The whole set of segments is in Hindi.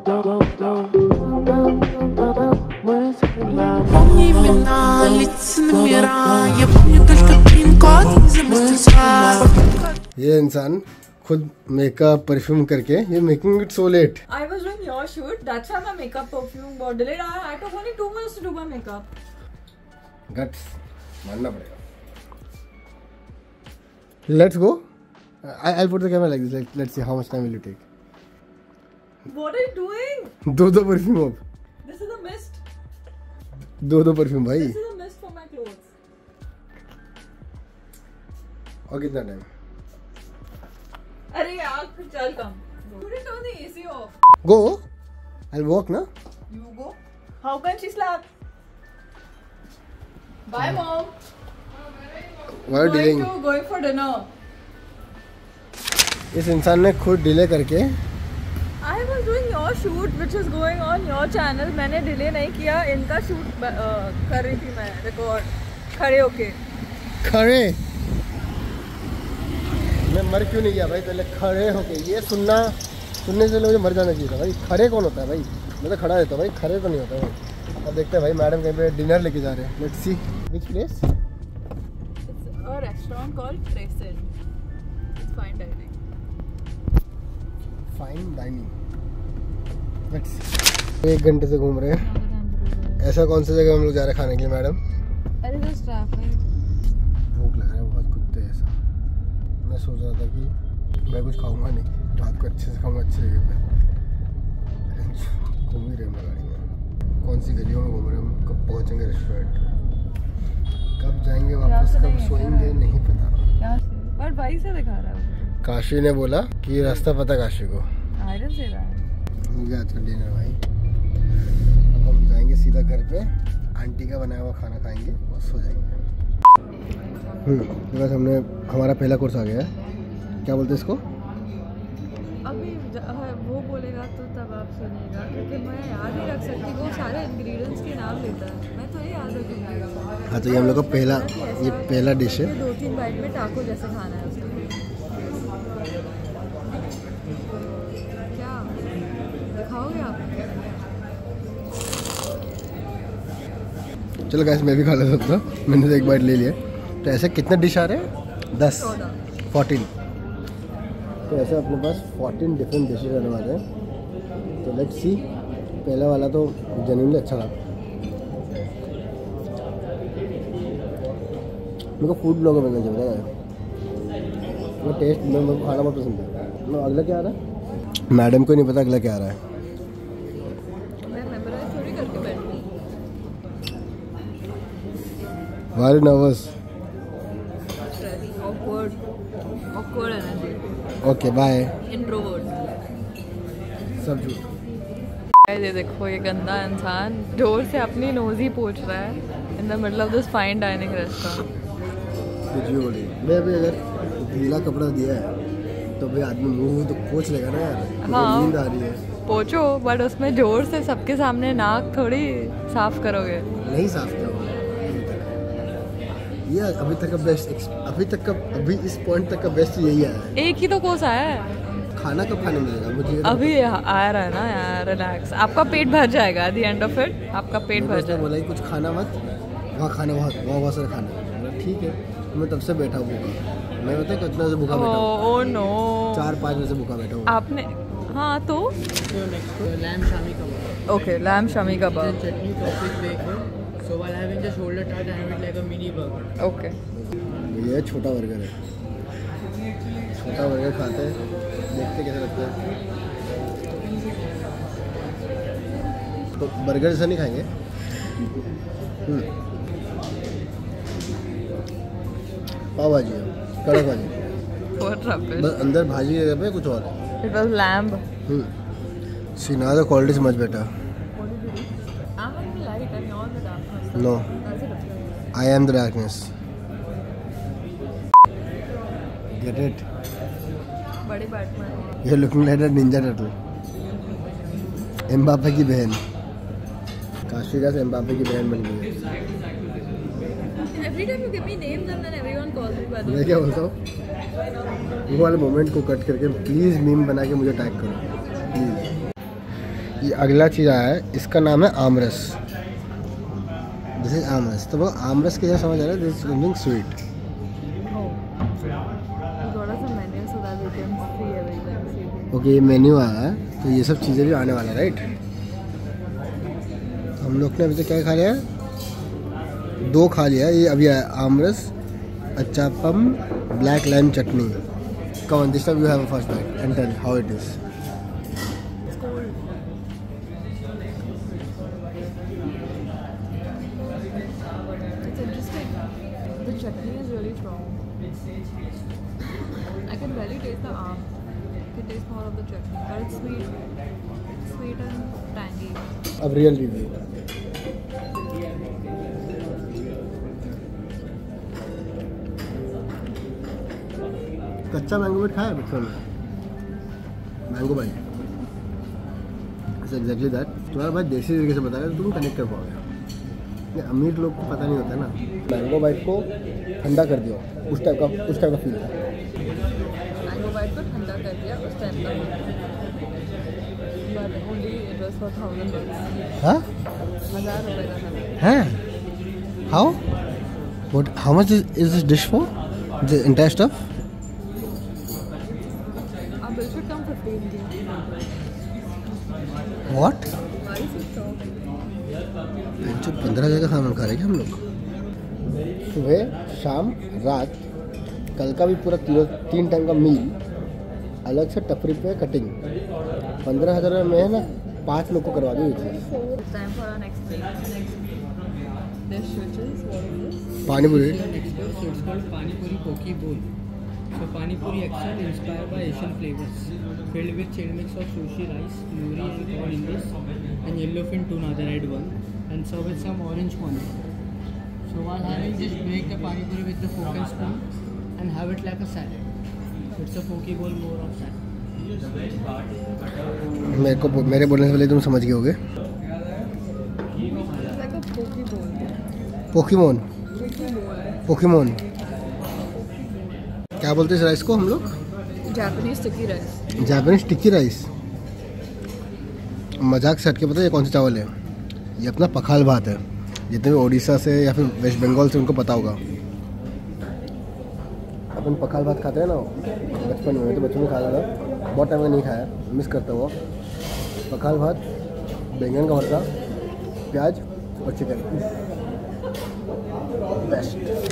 ये इंसान खुद मेकअप परफ्यूम करके ये making it so late. I was doing your shoot. That's why my makeup perfume got delayed. I took only 2 minutes to do my makeup. Guts मानना पड़ेगा. Let's go. I'll put the camera like this. Let's see how much time will you take. What are you doing? दो परफ्यूम अब. This is a mist. दो परफ्यूम भाई. This is a mist for my clothes. और कितना टाइम? अरे यार चल कम. You didn't turn the AC off. Go. I'll walk ना. You go. How can she slap? Bye mom. Why are you delaying? Going for dinner. इस इंसान ने खुद डिले करके. I was doing your shoot which is going on your channel. मैंने डिले नहीं किया. इनका शूट कर रही थी मैं रिकॉर्ड खड़े होके. खड़े? मैं मर क्यों नहीं गया भाई पहले खड़े होके. ये सुनने से मुझे मर जाना चाहिए था भाई. खड़े कौन होता है भाई? मैं तो खड़ा रहता भाई. खड़े तो नहीं होता भाई. अब देखते हैं भाई मैडम कहीं पे डिनर लेके जा रहे हैं. Let's see which place. It's a restaurant called Crescent. It's fine dining. Fine dining. Let's see. 1 घंटे से घूम रहे हैं. ऐसा कौन सी जगह हम लोग जा रहे हैं खाने के लिए मैडम? अरे तो ट्रैफिक. भूख लग रहा है बहुत कुत्ते ऐसा. मैं सोच रहा था कि मैं कुछ खाऊंगा नहीं. रात को अच्छे से खाऊंगा अच्छी जगह पे. घूम ही रहे हम गाड़ी में. कौन सी गलियों में घूम रहे हैं हम. कब पहुंचेंगे रेस्टोरेंट. कब जाएंगे वापस. कब सोएंगे नहीं पता. पर भाई से दिखा रहा है. काशी ने बोला कि रास्ता पता काशी को. आयरन से रहा है. हो गया आज डिनर भाई. अब हम जाएंगे सीधा घर पे. आंटी का बनाया हुआ खाना खाएंगे और सो जाएंगे. बस हमने हमारा पहला कोर्स आ गया है. क्या बोलते हैं इसको? अभी वो बोलेगा तो तब आप सुनिएगा क्योंकि मैं याद नहीं रख सकती. वो सारे इंग्रेडिएंट्स के नाम लेता है. मैं तो ये याद रखूँगी. हाँ तो ये हम लोग का पहला डिश है. 2-3 बाइट में टाको जैसे खाना है उसको. क्या दिखाओगे आप? चलो गाइस मैं भी खा लेता था. मैंने तो एक बाइट ले लिया. तो ऐसे कितने डिश आ रहे हैं? 10 14. तो ऐसे अपने पास 14 डिफरेंट डिशेज आने वाले हैं. तो लेट्स सी. पहला वाला तो जेन्युइनली अच्छा था. मेरे को फूड ब्लॉगर बनना चाहिए था. वो टेस्ट मेरे को खाना बहुत पसंद है. मैं अगला क्या आ रहा है? मैडम को नहीं पता अगला क्या आ रहा है. मैं मेमोराइज थोड़ी करके बैठी. Very nervous. Awkward energy. Okay bye. Introvert. सब झूठ. ये देखो ये गंदा इंसान जोर से अपनी नोज ही पोंछ रहा है in the middle of this fine dining restaurant. कुछ भी बोलिए. मैं अभी अगर गीला कपड़ा दिया है तो भाई आदमी मुंह तो पोंछ लेगा ना यार. हाँ नींद आ रही है. पोंछो बट उसमें जोर से सबके सामने नाक थोड़ी साफ करोगे. नहीं साफ किया ये अभी तक का बेस्ट. अभी इस पॉइंट तक का बेस्ट यही है. एक ही तो कोर्स आया है. खाना कब खाने मिलेगा मुझे? अभी आ रहा है ना यार. रिलैक्स. आपका पेट भर जाएगा at the end of it. आपका पेट भर जाएगा. बोला कुछ खाना मत. वहाँ खाना वहाँ बहुत सारा खाना. ठीक है मैं तब से बैठा हूँ. मैं बताया कितना से भूखा बैठा हूँ. Oh no. 4-5 बजे से भूखा बैठा हूँ. आपने हाँ तो lamb shami kebab. Okay lamb shami kebab. Chutney topic bake. So while having the shoulder tart, I have it like a mini burger. Okay. ये छोटा बर्गर है. छोटा बर्गर खाते हैं. देखते कैसा लगता है. तो बर्गर जैसा नहीं खाएंगे. पाव भाजी है. कड़क भाजी. बस अंदर भाजी है पे कुछ और है. It was lamb. See now the quality is much better. No, I am the darkness. Get it? बड़ी Batman. You're looking like a ninja turtle. Mbappe की बहन. काशी का एम्बापे की बहन बन गई. Every time you give me names and then everyone calls me by the मैं क्या बोलता हूँ? वो वाले मोमेंट को कट करके प्लीज मीम बना के मुझे टैग करो प्लीज. ये अगला चीज़ आया है, इसका नाम है आमरस। दिस इज आमरस। तो वो आमरस के जैसा समझ आ रहा है, this is something sweet. Okay, ये मेन्यू आया है, तो ये सब चीज़ें भी आने वाला है, राइट? हम लोग ने अभी तक क्या खा लिया है? 2 खा लिया। ये अभी आया aamras, achappam, black lime chutney. Come on, this time you have a first bite and tell how it is. Chutney is really strong. I can barely taste the arm. I can taste more of the chutney, but it's sweet and tangy. अब रियल रिव्यू। कच्चा मैंगो बाइट खाया बचपन में? Mango bite exactly that. तुम्हारा भाई देसी तरीके से बताया तो तुम कनेक्ट कर पाओगे। ये अमीर लोग को पता नहीं होता ना। मैंगो बाइट को ठंडा कर दिया, उस टाइप का फील था। मैंगो बाइट को ठंडा कर दिया उस टाइप का, but only it was for 1000 bucks. हाँ 1000 रुपए का था। हैं? How much is this dish for? The entire stuff? Our bill should come 15 K. What? Why is it so? 15,000 का सामान खा रहे हैं हम लोग। सुबह, शाम, रात, कल का भी पूरा 3 टाइम का मील, अलग से टपरी पे कटिंग। 15,000 में है ना 5 लोग को करवा दी। It's time for our next dish, which is what is this? पानी पूरी। Next door, so it's called Pani Puri Poke Bowl. So Pani Puri actually inspired by Asian flavors, filled with chilled mix of sushi, rice, nori and corn in this, and yellowfin tuna, the red one, and serve with some orange corn. So while having this, break the Pani Puri with the fork and spoon, and have it like a salad. So it's a poke bowl more of salad. मेरे बोलने से पहले तुम समझ गए होगे। It's like a poke bowl. Pokemon. Poke bowl. Pokemon क्या बोलते हैं इस राइस को हम लोग? Japanese sticky rice. Japanese sticky rice. मजाक से हट के पता है ये कौन सा चावल है? ये अपना पखाल भात है। जितने भी उड़ीसा से या फिर वेस्ट बंगाल से उनको पता होगा। अपन पखाल भात खाते हैं ना बचपन में, तो बचपन में खा रहा था, बहुत टाइम में नहीं खाया, मिस करता हुआ। पखाल भात, बैंगन का भरता, प्याज और चिकन, बेस्ट।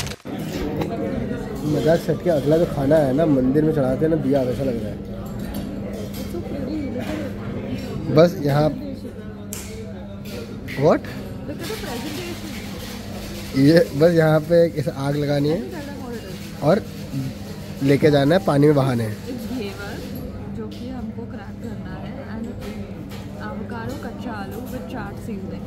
मजाक से हट के अगला जो खाना है ना, मंदिर में चढ़ाते हैं ना दिया, वैसा लग रहा है। बस यहाँ what Look at the presentation. ये बस यहाँ पे एक ऐसा आग लगानी है Tell them what it is. और लेके जाना है, पानी में बहाने हैं। It's घेवर जो कि हमको क्रैक करना है, and avocado कच्चा आलू with चाट seasoning.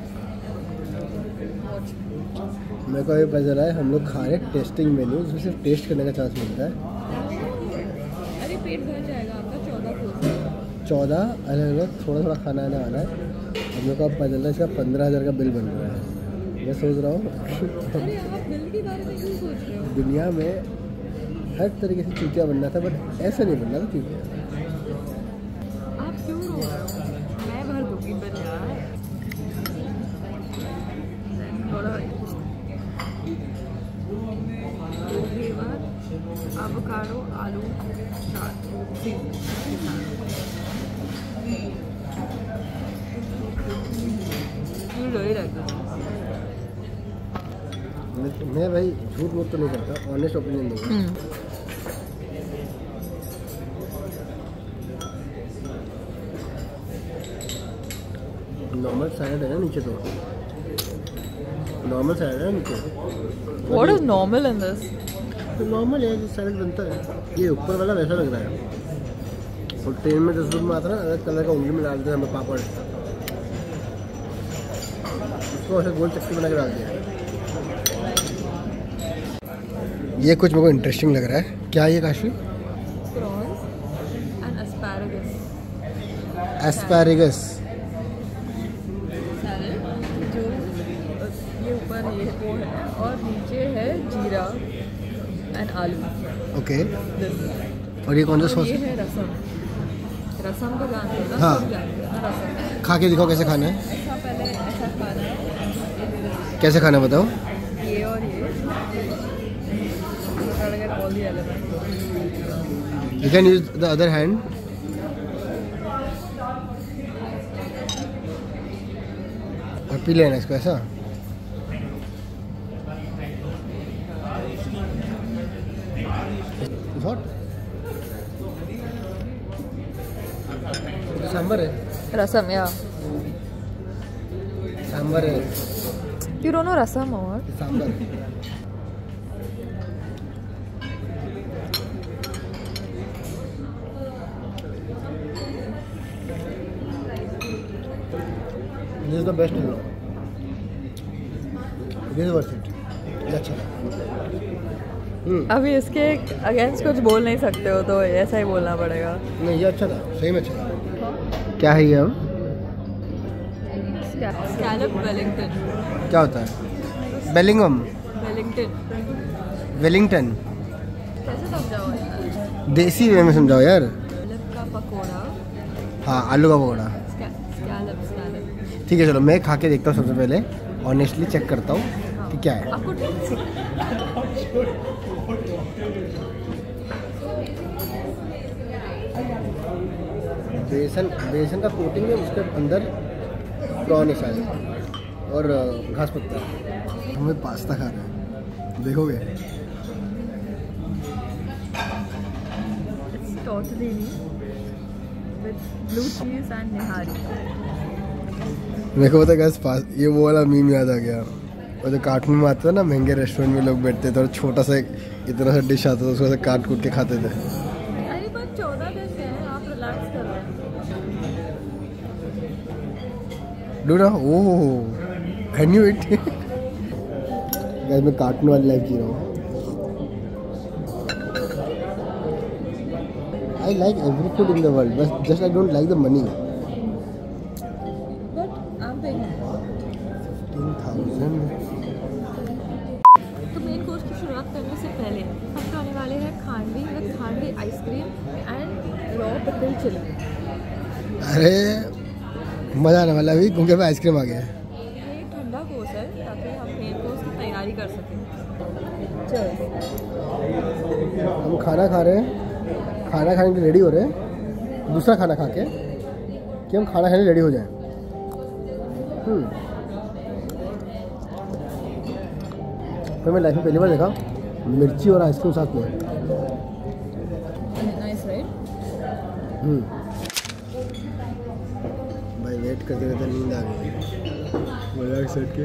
मेरे को अभी पता चला है हम लोग खा रहे हैं टेस्टिंग मेन्यू, जिसमें सिर्फ टेस्ट करने का चांस मिलता है। अरे पेट भर जाएगा आपका 14 कोर्स। 14 अलग अलग थोड़ा थोड़ा खाना आने वाला है। हम लोग को अब पता चला है इसका 15,000 का बिल बन रहा है। मैं सोच रहा हूँ अरे आप बिल के बारे में क्यों सोच रहे हो? दुनिया में हर तरीके से चूतिया बनना था, बट ऐसा नहीं बनना था चूतिया। आप क्यों रो रहे हो? मैं भर दूंगी बिल यार। थोड़ा घेवर, avocado, आलू, चाट मैं भाई झूठ मूठ तो नहीं करता, ऑनेस्ट ओपिनियन दूंगा। नॉर्मल सैलड है ना नीचे, तो नॉर्मल सैलड है नीचे। What is normal in this? तो नॉर्मल है जो सैलड बनता है। ये ऊपर वाला वैसा लग रहा है, और ट्रेन में 10 रुपये में आता है ना, अलग कलर का उंगली में डाल देते हैं हमें पापड़, उसको ऐसे गोल चक्की बना के डाल दिया। ये कुछ मेरे को इंटरेस्टिंग लग रहा है। क्या ये Kashi? Prawns and asparagus. Asparagus. Salad जो ये ऊपर ये वो है, और नीचे है जीरा एंड आलू। Okay, This. और ये कौन सा सॉस ये है? है रसम। रसम को जानते हो ना? हाँ। सब जानते हो ना रसम। खा के दिखाओ कैसे खाना है। ऐसा पहले ऐसा खाना है, कैसे खाना है बताओ। ये और ये all the elements. You can use the other hand. और पी लेना इसको ऐसा। सांबर है। Rasam, yeah. सांबर है। You don't know rasam or what? Sambar. This is the best you know. This is worth it. ये अच्छा था। अभी इसके अगेंस्ट कुछ बोल नहीं सकते हो तो ऐसा ही बोलना पड़ेगा। नहीं ये अच्छा था, सही में अच्छा था। क्या है ये अब? Scallop Wellington. क्या होता है? बेलिंगम। Wellington Wellington. कैसे समझाओ यार? देसी वे में समझाओ यार। स्कैलप का पकोड़ा। हाँ आलू का पकौड़ा। Scallop scallop. ठीक है चलो मैं खा के देखता हूँ सबसे पहले, ऑनेस्टली चेक करता हूँ कि क्या है। आपको बेसन बेसन का कोटिंग है, उसके अंदर प्रॉन है शायद और घास पत्ता। हमें पास्ता खा रहे हैं, देखोगे? It's tortellini with blue cheese and nihari. मेरे को पता है ये वो वाला मीम याद आ गया, और जो कार्टून में आता था ना, महंगे रेस्टोरेंट में लोग बैठते थे और छोटा सा इतना सा डिश आता था, उसको ऐसे काट कूट के खाते थे। अरे बस 14 दिन के हैं, आप रिलैक्स कर रहे हैं। डू ना oh I knew it. Guys मैं कार्टून वाली लाइफ जी रहा हूँ। I like every food in the world, बस just I don't like the money. But I'm paying. 15,000। तो मेन कोर्स की शुरुआत करने से पहले हम खाने वाले हैं khandvi with khandvi ice cream and raw pickle chilli. अरे मज़ा आने वाला अभी क्योंकि अभी आइसक्रीम आ गया है। ये ठंडा कोर्स है ताकि हम मेन कोर्स की तैयारी कर सकें। चल हम खाना खा रहे हैं, खाना खाने के लिए रेडी हो रहे हैं, दूसरा खाना खा के कि हम खाना खाने रेडी हो जाएं। तो मैं लाइफ में पहली बार देखा मिर्ची और आइसक्रीम साथ में। Nice right. भाई वेट करते करते नींद आ गई, मजाक सेट के।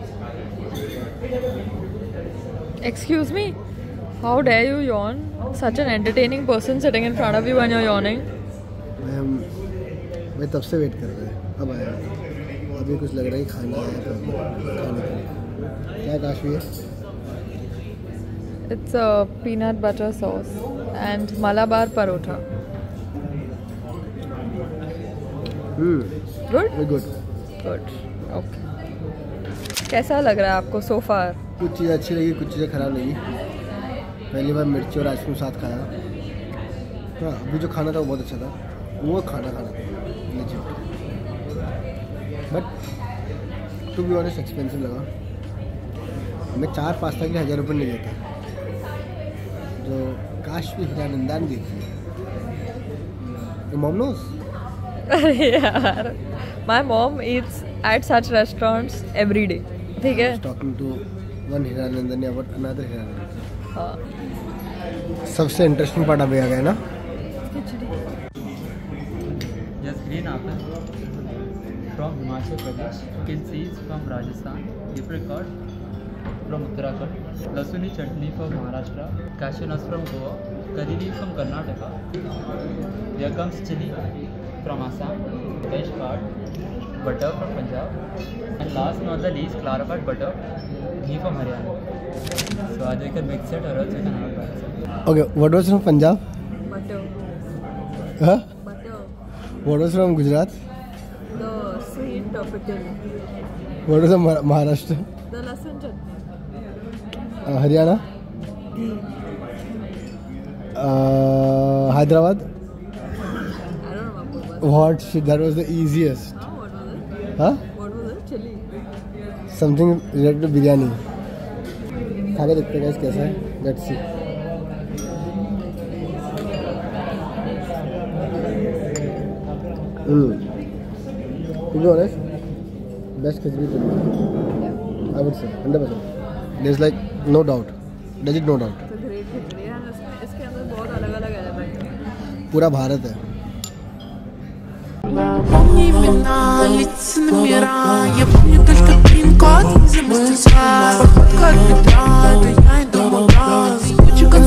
Excuse me, how dare you yawn? Such an entertaining person sitting in front of you and you're yawning. मैं तब से वेट कर रहा है, अब आया। अभी कुछ लग रहा है खाना है, खाने के लिए क्या काशवी है? It's a peanut butter sauce and Malabar parotha. Good? Very good. Good. Okay. कैसा लग रहा है आपको so far? कुछ चीज़ें अच्छी लगी, कुछ चीज़ें ख़राब लगी। पहली बार मिर्ची और आइसक्रीम साथ खाया। हाँ अभी जो खाना था वो बहुत अच्छा था, वो खाना था legit. But to be honest expensive लगा। मैं 4 पास्ता के लिए 1000 रुपये नहीं देता, जो काशवी हीरानंदान देती है। Mom knows. अरे यार, my mom eats at such restaurants every day. ठीक है? Talking to one Hiranandani about another Hiranandani. हाँ। सबसे इंटरेस्टिंग पार्ट अभी आ गया ना। Yes, green apple from Himachal Pradesh, kilsis from Rajasthan, apricot from Uttarakhand, lasuni chutney from Maharashtra, cashew nuts from Goa, curry leaf from Karnataka, yagams chili from Assam, fresh part, butter from Punjab, and last not the least, clarified butter, ghee from Haryana. So आज we can mix it or else we can have it. Okay what was from Punjab? Butter. हाँ Butter. What was from Gujarat? The sweet pickle. What was from Maharashtra? The lasan chutney. Haryana? Ghee. Hyderabad? I don't know what was. What shit, that was the easiest. No, what was हाँ What was it? Chili. Something related to biryani. खा के देखते हैं guys कैसा है, let's see. To be honest, best khichdi to me, I would say 100%. There's like no doubt, legit no doubt. तो ग्रेट खिचड़ी है, इसके अंदर बहुत अलग अलग एलिमेंट है। पूरा भारत है। Помни имена, лица номера. Я помню только пин-код, заместился. Походка от метро, это я иду в образ.